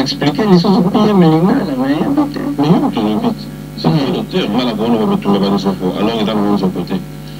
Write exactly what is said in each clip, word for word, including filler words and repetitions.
expliquer les choses pour bien me lingala, mais il y a d'autres. Mais il y a d'autres. C'est un docteur, mal à bon, on va tout le monde sur alors il est dans son côté.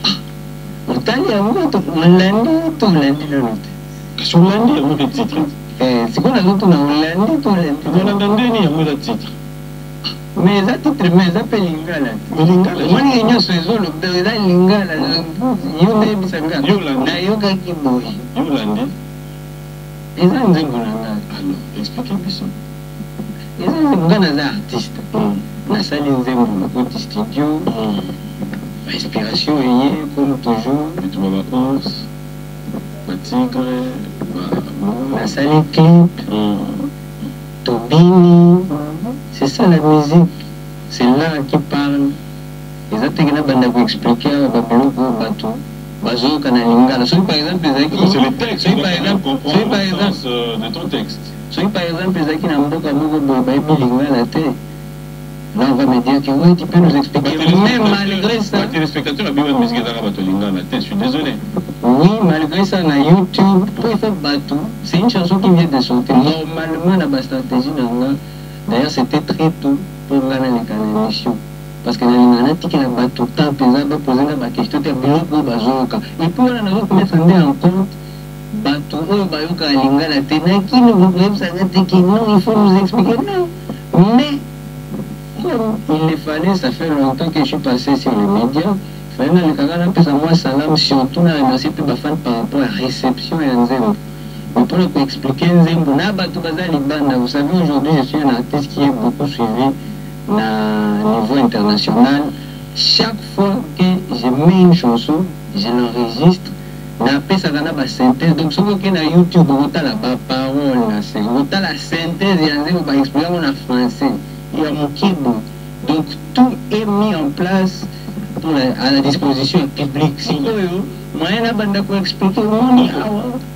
Italia, on va lundi, tout lundi, le lundi. Sur lundi, il y a beaucoup de titres. C'est quoi la route, on a lundi, tout lundi. On a lundi, il y a beaucoup de titres. Mais ça titre, mais ça peut lingala. Lingala. Moi, il y a ce jour, le père lingala. Yo ne bisanga. Yo landi. Na yo kaki boy. Yo landi. Et ça, nous avons un alors, expliquez-moi ça. Et ça, nous avons un artiste. Na salle nous avons un studio. Inspiration est comme toujours. Et tu vas vacances. Ma tigre. La salle clip. Tobini. C'est ça la musique. C'est là qui parle. Et ça, tu as expliquer à Babyloko, Batou. Bazo, Kanalingala. Celui par exemple, c'est le texte. Celui par exemple, celui par exemple, de ton texte. Celui par exemple, Zaki Namboka, Mogo, Baby Lingala, là, on va me dire que oui, tu peux nous expliquer. Mais malgré ça. Les téléspectateurs, la Bible musique de Lingala, je suis désolé. Oui, malgré ça, on a YouTube, pour faire Batou. C'est une chanson qui vient de sortir. Normalement, la base stratégie, d'ailleurs, c'était très tôt pour gagner les canaux. Parce que dans les qui a battu tout le temps, pesant, poser la question, tu as bien pour Bazoka. Et puis, on a mettre en compte, Batou, Bayoka, Lingala, Tena, qui ne vous pouvez pas qui non, il faut nous expliquer. Non. Mais, il le fallait, ça fait longtemps que je suis passé sur les médias. Il fallait que les gens moi salam, surtout, on a remercié par rapport à la réception et à Nzembo. Mais pour expliquer Nzembo, vous savez, aujourd'hui, je suis un artiste qui est beaucoup suivi. À niveau international, chaque fois que je mets une chanson, je l'enregistre, je fais la synthèse. Donc, si vous avez sur YouTube, vous avez la parole, vous avez la synthèse, vous avez expliquer en français. Il y a mon keyboard. Donc, tout est mis en place pour la, à la disposition du public. Si vous avez un bande pour expliquer, on y a.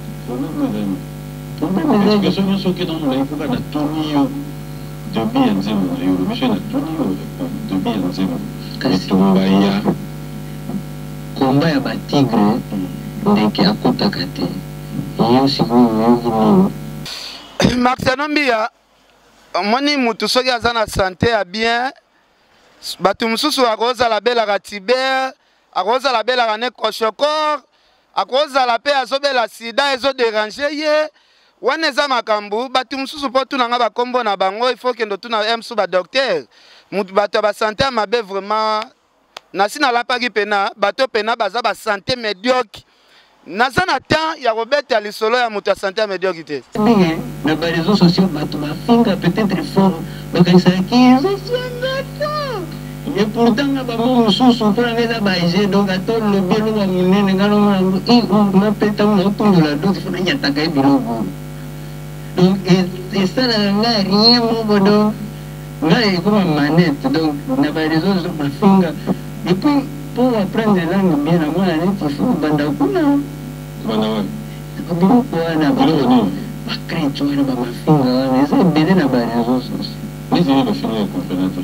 Problème, est-ce que ce sont qui dans le livre de Tony de bien Nzembo, le monsieur de bien Nzembo, le Tombaya. Combat ya batigre, ndeke akotaka te. Yo sikoyo nini. Marcelo Mbia, moni mutu soki aza na santé ya bien, batu mususu akozala belaka Tiber, akozala belaka ne Koshokor, akozala pe azobela sida ezoderange ye. Wana eza makambu batu mususu po tuna nga bakombo na bango il faut que ndo tuna emsu ba docteur mutu bato ba santé mabe vraiment nasi na lapaki pena bato pena baza ba santé médiocre naza na temps ya robeta lisolo ya mutu ya santé médiocre te bien na ba réseaux sociaux bato ba finga peut-être fort bakanisa ki et pourtant ba mo mususu pour ngeza ba ije donc atolo le bien lo munene ngalo ngalo i on na peta on autour de la dose faut nya taka biloko. Donc, et ça, n'a rien, mon bonhomme. Là, il y a comme une manette. Donc, on n'a pas les autres sur ma finger. Et puis, pour apprendre la langue bien à moi, il faut banda kuna. Banda quoi? Bilo kwa na bilo. Pas craindre, tu vois, ma finger. Mais ça, bien à bas les autres. Mais il va finir à comprendre.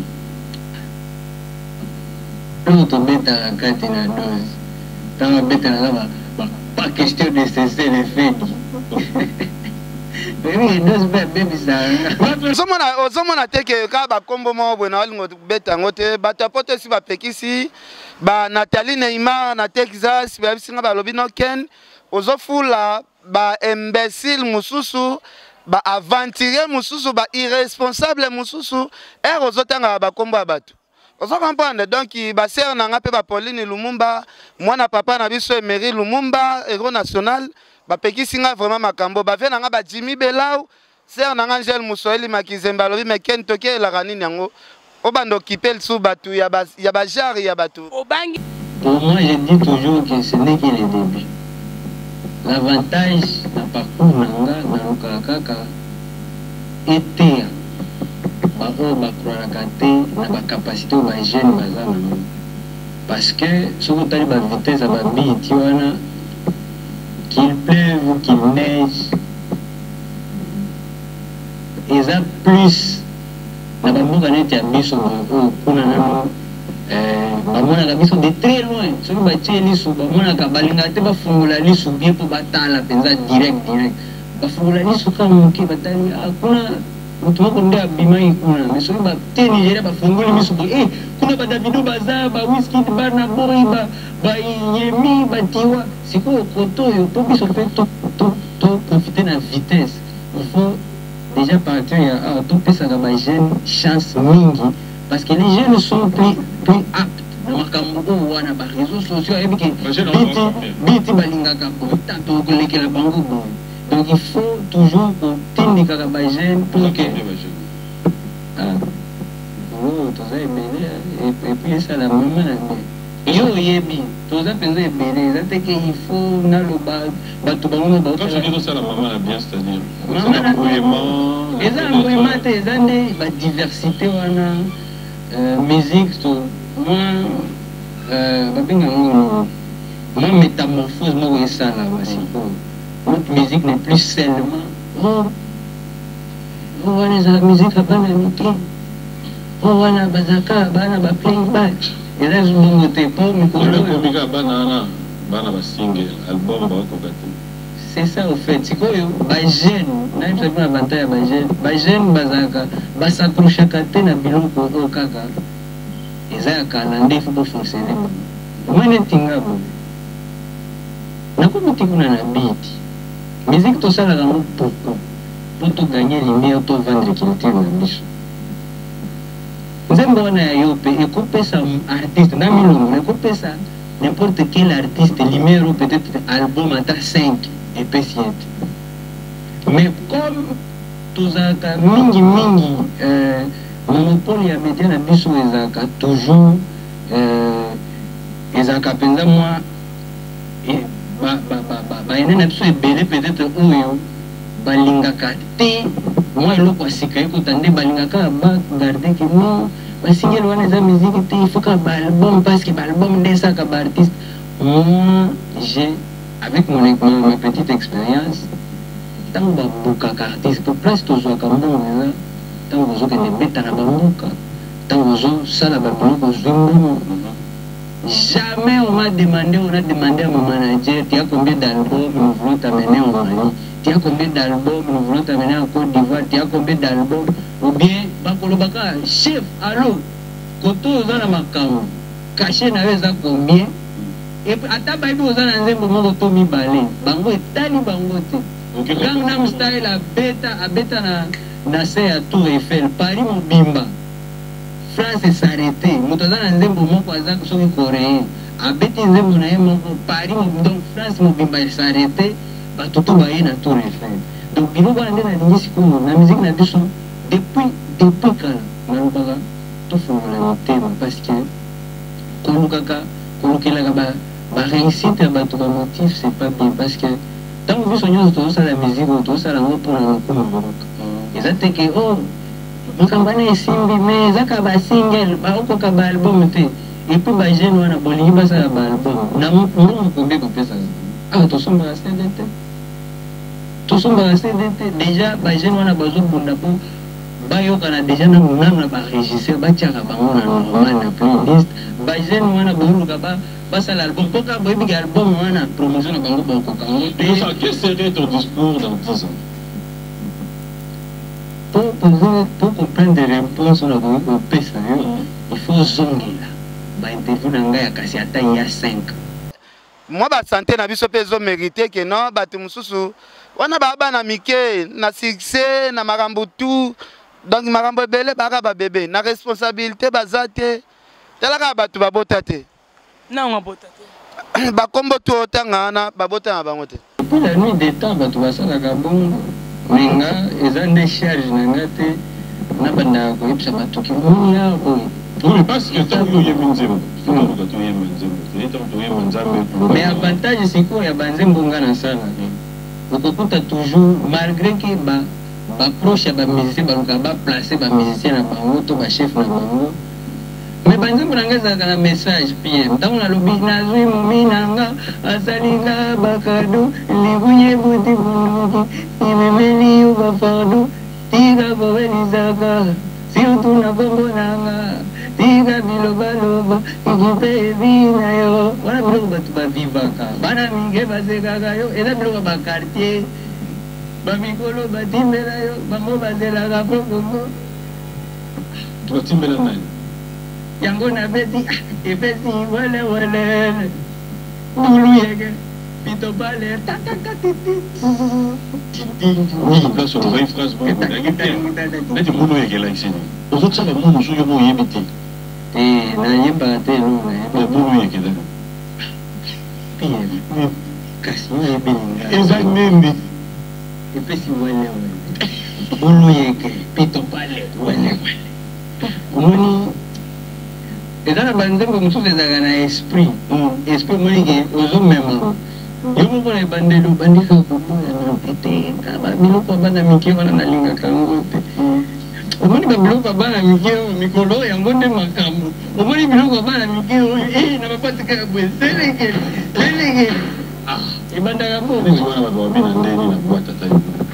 L'autre bête à la carte na dose. Dans la bête à la pas question de cesser les faits. ozomona te ke ka bakombo moko boye na balingo beta yango te bato ya poto esi bapekisi ba Nathalie Neymar na Texas babisinga balobi no ken ozofula ba imbécile mususu ba aventurier mususu ba irresponsable mususu er ozotanga bakombo ya bato ozo comprendre donc ba sœur na nga pe ba Pauline Lumumba mwana papa na biso Emery Lumumba héros national bapekisi nga vraiment makambo bave na nga ba Jimmy Belau sœur na nga Angel Musoeli Makizemba lobi mais ken toke la kanini yango obando occupé le sous batu ya ba ya ba jari ya batu obangi. Pour moi je dis toujours que ce n'est que le début. L'avantage na parcours na nga na lokaka était ba o ba croire te na ba capacité ba jeune baza na parce que si vous avez la vitesse à la vie, qu'il pleuve, qu'il neige, ils ont plus. Na bamu kaneti ya biso kuna nano eh bamona ka biso de très loin so ba tie lisu bamona ka balinga te ba fungula lisu bien po batala penza direct direct ba fungula lisu ka muki batali akuna mutu moko nde abimaki kuna mais soki bate Nigeria bafungoli miso boye eh kuna badavido baza bawiskid bana boy bayemi batiwa sikoyo koto oyo mpo biso mpe toprofite na vitesse il faut déjà partir ya awa topesaka bajeune chance mingi parce que les jeunes sont plus, plus aptes na makambo oyo wana baréseaux sociaux ayebiki biti balingaka boye tato kolekela bango boye. Donc il faut toujours kotindikaka bajeune pour que toza ebele epuis esala mama na nde yo oyebi toza mpenza ebele eza teke il faut naloba bato bango baosala mama na bien c'est-à-dire eza embrouillement te eza nde badiversité wana musique to mwa babengango mwa métamorphose moko esala basikoyo. Notre musique n'est plus seulement oh oh wana eza musique abana mike oh wana bazaka bana ba playing back eza zubongo te po mikolo komika bana wana bana ba single album bakoka te. C'est ça au fait sikoyo ba jeune na yebisa kuna avantage ya ba jeune ba jeune bazaka basakrushaka te na biloko oyo kaka eza ya kala nde ifo fonctionner mwene tingabo nakomi kuna na beat musique tosalaka yango pourquoi po toganye lumière to vendre culture na biso nzembo wana ya yo mpe ekopesa artiste na milongo ekopesa n'importe quel artiste lumière ou peut-être album ata cinq epesi ete mais comme tozalaka mingi mingi monopole ya média na biso ezalaka toujours ezalaka mpenza mwa bayene na biso ebele peut-être oyo balingaka te mwa eloko ya sika ekota nde balingaka bagarde ke non basingeli wana eza musique te il faut ka baalbum parce que baalbum nde esaka baartiste. Moi j'ai avec mon, mon, ma petite expérience ntango babukaka artiste po place tozwaka mbongo eza ntango ozokende beta na bamboka ntango ozosala babiloko ozwi mbongo. Jamais on m'a demandé, on a demandé à mon manager, tu as combien d'albums, nous voulons t'amener en Mali, tu as combien d'albums, nous voulons t'amener en Côte d'Ivoire, tu as combien d'albums, ou bien, Bakolobaka, chef, allô, Koto Ozana Makamo, caché na eza combien, et ata baïbi Ozana Nzembo Moko Tomi Balé, Bango et Tali Bango te, Gangnam Style a beta, a beta na, na se à Tour Eiffel, Paris Mobimba. France s'arrêter motoza na nzembo moko aza soki coréen abeti nzembo na ye moko Paris donc France mobimba s'arrêter bato to baye na Tour Eiffel. Donc biloko wana nde nalingi sikoyo na musique na biso depuis depuis kala nalobaka tofungola motema parce que kolukaka kolukelaka baréussite ya bato bamotif c'est pas bien parce que ntango biso nyonso tozosala musique oyo tozosala yango mpona lokumu mboka eza teke o mokambana esimbi me ezaka basingle baokoka baalbum te epuis bajeune wana bolingi basala baalbum na mbongo kombe kopesa awa tosombaka C D te tosombaka C D te déjà bajeune wana bazobunda mpo bayokana déjà nanu na barégisseur batiaka bango na normal na playlist bajeune wana booluka basala album mpo kaka boyebiki album wana promotion na bango baokoka ngo te. Quel serait ton discours dans dix ans? Pour, pour, pour comprendre des réponses on a au pesa il faut zongela ba interview na ngai ya kasi ata ya cinq moi ba santé na biso pe zo mériter que non bato mususu wana ba bana mike na succès na makambo tout donc makambo ebele baka ba bébé na responsabilité bazate talaka bato babota te na ngabota te ba kombo to tanga na babota na bango te pour la nuit des temps bato basalaka bongo menga eza nde charge na nga te na banda koyebisa bato ke moni ya oyo oui parce que ntango oyo oyebi nzembo sokoka toyeba nzembo te ntango toyeba nzambe mais avantage sikoyo ya banzembo nga nasala okokuta toujours malgré ke baproche ya bamusicien baluka baplace bamusicien na bango to bachef na bango mais banzembo na nga ezalaka na message pie ntango nalobi nazwi momi na nga asalinga bakado libunye buti bunduki imemeli yo bafardo tika kobelisaka surtout na kombo na nga tika bilobaloba ikipe ebi na yo wana biloko bato bavivaka bana mingi basekaka yo eza biloko bakartier bamikolo batimbela yo bango bazelaka mpo bongo tokatimbela nani yango nabeti epesi welewele bulu yeke pito bale tatakatiti oui place olobai phrase bonaki te neti munu oyekela isini ozotsala munu soki mo oyebi te te nayebaka te eloko munu oyekela kasi oyebelinga eza nini epesi welewele bulu yeke pito bale welewele omoni eza na banzembo mosusu ezalaka na esprit esprit omonike ozomema yo moko na ebandeli obandika koboya na pete kaba biloko abana mike wana nalingaka yango te omoni babiloko abana mike oyo mikolo yango nde makambo omoni biloko abana mike oyo e na bapatika ya bwe seleke seleke ebandaka wana bato babina ndeni na bwatata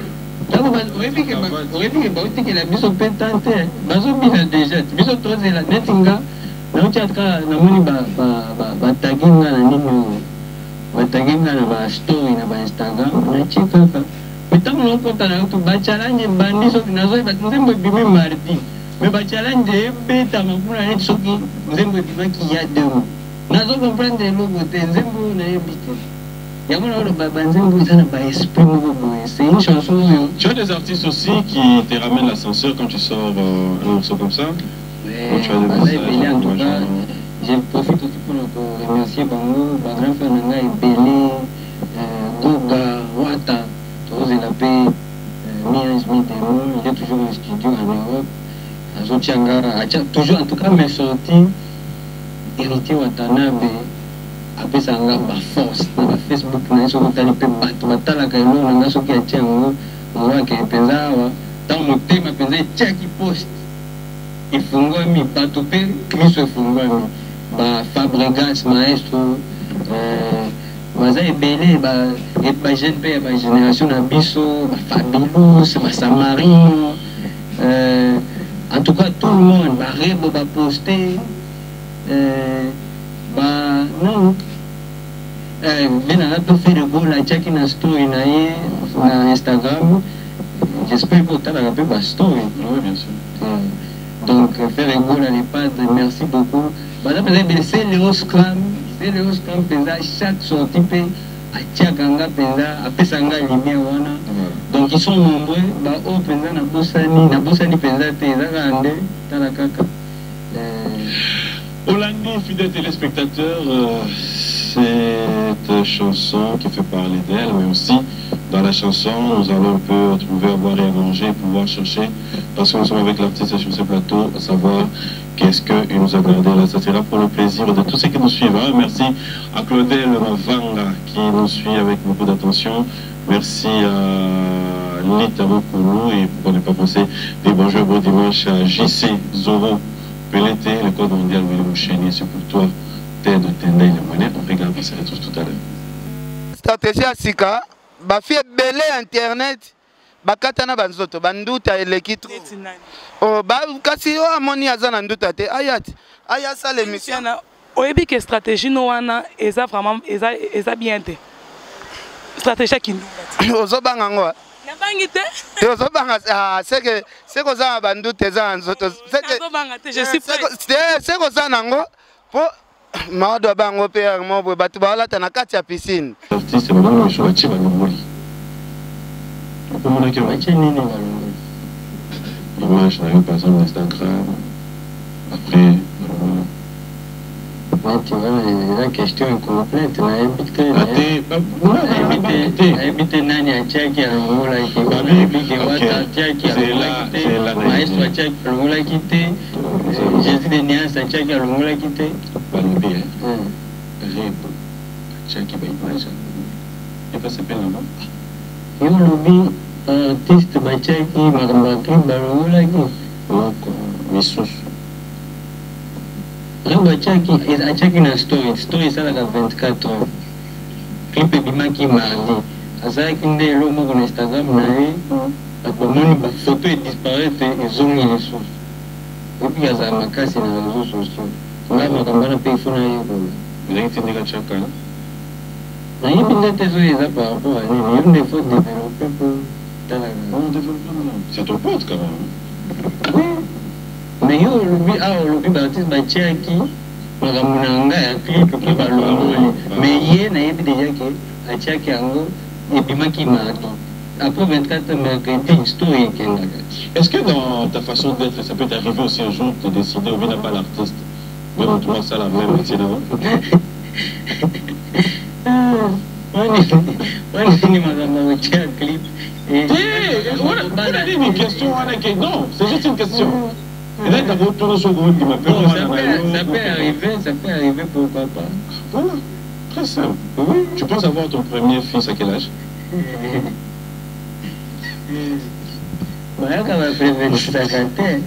oyebike baotikela biso mpe tan te bazobina deja biso tozela neti nga nauti aka namoni batagi nga na nini oyo batagi nga na bastory na bainstagram natie kaka mitango naokota na yotu bachallenge ebandi soki nazoyeba nzembo ebimi mardi me bachallenge ebetama mpona neti soki nzembo ebimaki ya demo nazokomprendre eloko te nzembo oyo nayebi te. Tu as des artistes aussi qui te ramènent l'ascenseur quand tu sors euh, un morceau comme ça? Oui, en tout cas, je profite aussi pour remercier Bango, ma grand frère Nanga et Belé, Goga, Wata, tous les lapés, Mian Smith et moi, il y a toujours un studio en Europe, à Zotiangara, toujours en tout cas mes sorties, héritier Watanabe. Après ça, on a ma force. Dans la Facebook, on a sur le peu battre. On a la caillou, on a sur qui tient on a qui pensa. Dans mon thème, on pensa tiens qui poste. Il faut ngo mi bateau pe, mi se faut ngo mi. Ba Fabregas, maestro. Euh, baza ebele ba et ba jeune pe ba génération na biso, ba Fabulous, ba Samarino. Euh, en tout cas tout le monde ba rebo ba poster. Euh, bah non euh bien on a tout fait de beau la check in story na na Instagram, j'espère que tu as rappelé ma story. Oui, bien sûr. Donc faire un beau les pattes, merci beaucoup. Voilà, c'est le scrum, c'est le scrum penza chaque sortie pe a tiaganga penza a pesanga lumière wana. Donc ils sont nombreux, bah oh penza na bosani na bosani penza te zakande tala kaka. Olandi, fidèles téléspectateurs, euh, cette chanson qui fait parler d'elle, mais aussi dans la chanson, nous allons un peu retrouver, avoir et à manger, pouvoir chercher, parce que nous sommes avec l'artiste sur ce plateau, à savoir qu'est-ce qu'il nous a gardé là. Ça sera pour le plaisir de tous ceux qui nous suivent. Hein. Merci à Claudel Mavanga qui nous suit avec beaucoup d'attention. Merci à Lita Mokoulou et pour ne pas penser des bonjours, bon dimanche à J C Zoro. Pelleté, le code mondial William Chénier, c'est pour toi, terre de Tendai, le monnaie. On regarde, on se retrouve tout à l'heure. Stratégie à Sika, bah fait belé internet, bah katana banzoto, banduta elekitro. Oh bah kasi oh amoni azana nduta te ayat, ayat ça l'émission. Oyebi que stratégie no wana eza vraiment eza eza bien te. Stratégie qui nous. Ozobanga ngwa. Je c'est que c'est que ça bandu teza nzoto c'est que je suis prêt c'est que ça nango po ma do bango pe mo bo batu ba la tana kati ya piscine artiste ba bango so bachi ba ngoli comment on a que bachi nini ba image na par exemple Instagram après tu vois, la question est complète. On a habité, on a habité Nani à Tchaki, à Longola, qui a habité Wata, Tchaki, à Longola, Maestro à Tchaki, à Longola, quitté. Jésus de Néas à Tchaki, à Longola, quitté. Balobé, hein. Rebo, Tchaki, Baïbaja. Et pas s'appelle là-bas. Yo, lobby, artiste, Tchaki, Marambaki, Balongola, qui. Missous. Rembo achaki achaki na story story sana ka vingt-quatre heures clip ebimaki mardi azalaki nde elo moko na Instagram na ye bamoni bafoto edisparaître ezongi lisusu epuis azala makasi na réseaux sociaux ngai makambo wana mpe ifo nayekola ezalaki tindika chaka nayebi nde te soki eza par rapport a nini yo nde faut développer po C'est ton pote quand même. Oui. Mais yo, le Baptiste Batiaki, Ramunanga, clip, qui va l'envoyer. Mais hier, il y a déjà que Atiaki Ango, et puis Maki Maki. Après vingt-quatre mercredi, historique. Est-ce que dans ta façon d'être, ça peut t'arriver aussi un jour de décider ou bien pas l'artiste? Mais on trouve ça la même métier d'avant. Une question, non, c'est juste une question. Et là, d'abord, tout le monde qui m'appelle. Ça peut arriver, ça peut arriver, pourquoi pas. Voilà, très simple. Oui. Tu penses avoir ton premier fils à quel âge? Voilà qu'on va prévenir ça quand même.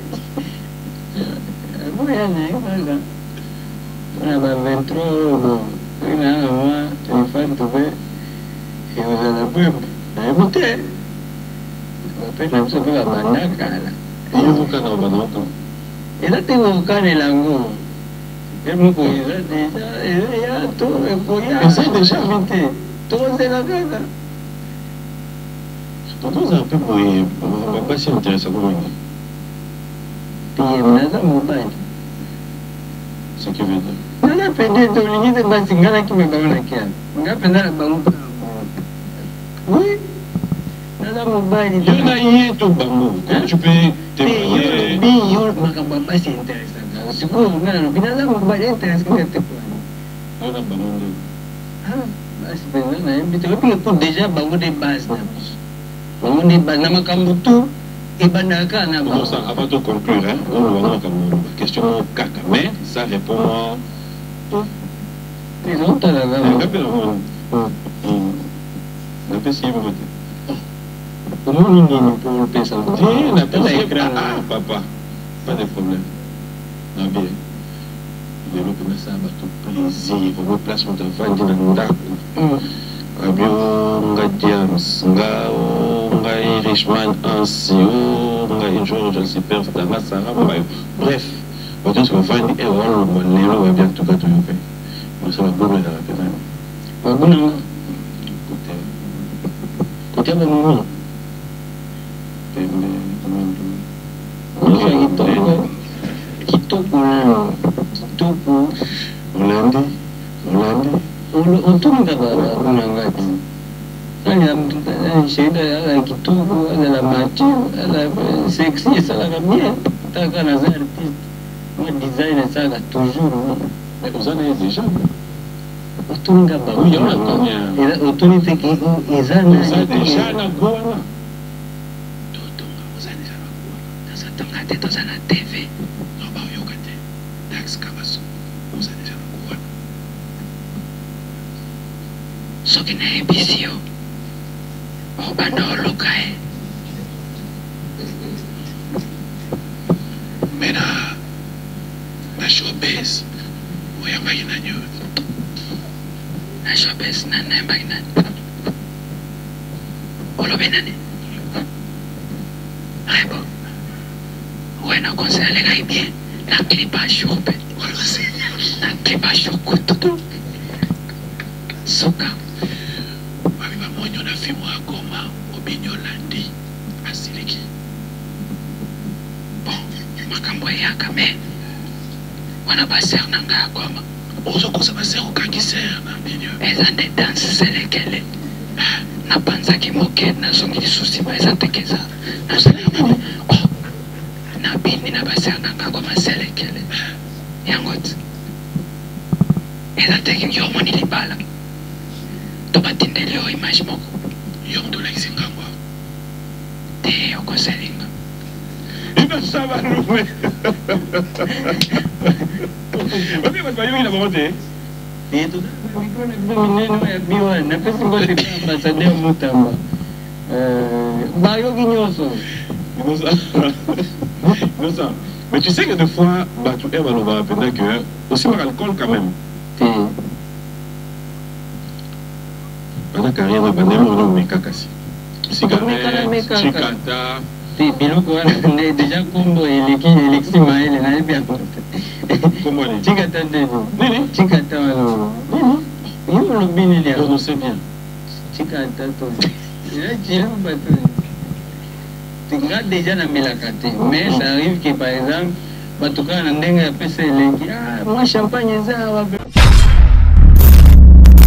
On a vingt-trois, une an, un téléphone trouvé, et vous allez plus. Vous avez goûté. Vous avez fait un la manaka. Et vous avez un manaka. Et là, tu as un can et l'ango. Et vous avez déjà, il y a tout, il y a ça déjà. Tout c'est la gaga. Donc, on a un peu brouillé. On va pas s'y intéresser à comment il est. Puis, on a un mobile. Ce qui veut dire. On a pédé de l'unité de Basingana qui me donne la carte. On a pédé la banque. Oui. On a un mobile. Il y en a hier tout bango. Comment tu peux témoigner? Oui, il y a un pas si intéressant. C'est quoi? On a un mobile intéressant. On a un bango. Ah, c'est bien. On a pour déjà bango de base. Bango de base. On a Kambutu. Et Banaka, on a non, ça, avant de conclure, hein, on va comme question au caca, mais ça répond à. Les autres, là, là. On appelle on appelle si vous votez. Comment on dit pour le P S A? On appelle ah, papa, pas de problème. Non, bien. Il y a ça, tout plaisir, on replace mon enfant dans le ndako. Abio, nga James, nga nga Irishman Ansio, nga Enjoy je sais pas, nga Sarah, bref, on dit qu'on va dire, eh, on va bien tout cas tout le fait. Nous sommes bonnes dans la pédale. Pas bon, non? Côté. Côté bon, non? Kitoko, Kitoko, Hollande, Hollande. Untung tak ada menanggapi. Dalam cerita ada kitoko, ada macam, ada seksi, salah kami. Tak kan ada artis, mais designer salah toujours. Mais vous en avez déjà. Untung tak ada. Oui, on a combien? Untung itu que izan. Vous avez déjà la Goana. Tutung, vous avez déjà la Goana. Dans sa tanga tête, dans sa T V. Non, bah, yo kate. Dax Kavasu. Vous avez déjà la Goana. So kina A B C O o bandolo kae mena na showbiz uyamba ina news na showbiz na nemba ina olo benani rebo bueno conseille les bien la clip à showbiz la clip à showbiz soka Monyo na fimu ya Goma, Obinyo Landi, Asiliki. Bon, makambo ya kame. Wana baser nanga ya Goma. Ozo kosa baser ukangi ser na Obinyo. Ezande danse selekele. Na panza ki moke na zongi susi ba ezante keza. Na selekele. Oh, na bini na baser nanga Goma selekele. Yangot. Ezante ki yomoni libala. Tobatinde leo image moko yom to like singangwa te okoselinga ina saba nume obi ba bayo ina bote e to mikro na neno ya biwa na pesi ngote ka ambassadeur mutamba euh bayo ginyoso non ça mais tu sais que des fois bah tu es va pendant que aussi par alcool quand même la carrière de Banemo non mais kakasi cigarette chikata ti biloko wana déjà kombo eleki elexi maele na bien comment on dit chikata de nini chikata wana nini yo lo bini le on sait bien chikata to ya chira bato te nga déjà na melaka te mais ça arrive que par exemple bato kaka na ndenge ya pesa elengi ah moi champagne eza